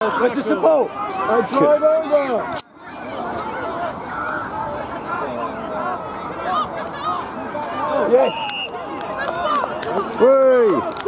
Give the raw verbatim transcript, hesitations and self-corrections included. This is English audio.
Where's the support? And drive over. Yes. Three.